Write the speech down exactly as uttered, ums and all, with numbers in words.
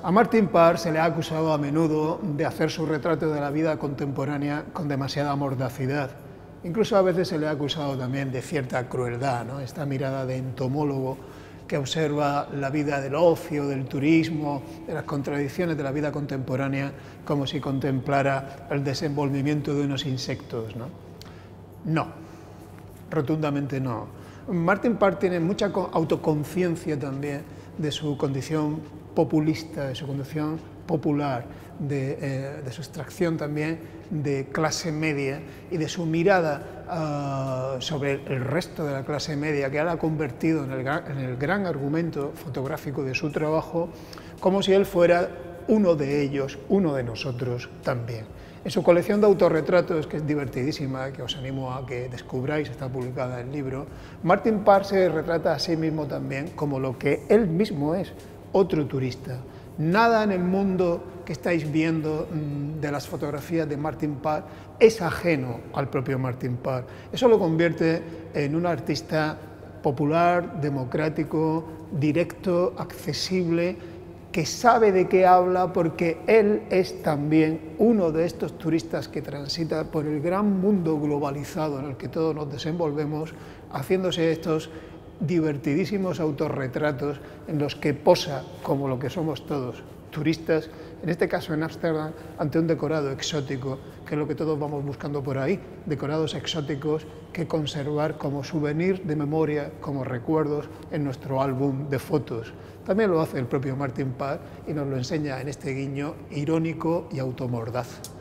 A Martin Parr se le ha acusado a menudo de hacer su retrato de la vida contemporánea con demasiada mordacidad. Incluso a veces se le ha acusado también de cierta crueldad, ¿no? Esta mirada de entomólogo que observa la vida del ocio, del turismo, de las contradicciones de la vida contemporánea, como si contemplara el desenvolvimiento de unos insectos, ¿no? No, rotundamente no. Martin Parr tiene mucha autoconciencia también de su condición populista, de su condición popular, de, eh, de su extracción también de clase media y de su mirada uh, sobre el resto de la clase media, que él ha convertido en el, gran, en el gran argumento fotográfico de su trabajo, como si él fuera uno de ellos, uno de nosotros también. En su colección de autorretratos, que es divertidísima, que os animo a que descubráis, está publicada en el libro, Martin Parr se retrata a sí mismo también como lo que él mismo es, otro turista. Nada en el mundo que estáis viendo de las fotografías de Martin Parr es ajeno al propio Martin Parr. Eso lo convierte en un artista popular, democrático, directo, accesible, que sabe de qué habla porque él es también uno de estos turistas que transita por el gran mundo globalizado en el que todos nos desenvolvemos, haciéndose estos divertidísimos autorretratos en los que posa como lo que somos todos, turistas, en este caso en Ámsterdam, ante un decorado exótico, que es lo que todos vamos buscando por ahí, decorados exóticos que conservar como souvenir de memoria, como recuerdos en nuestro álbum de fotos. También lo hace el propio Martin Parr y nos lo enseña en este guiño irónico y automordaz.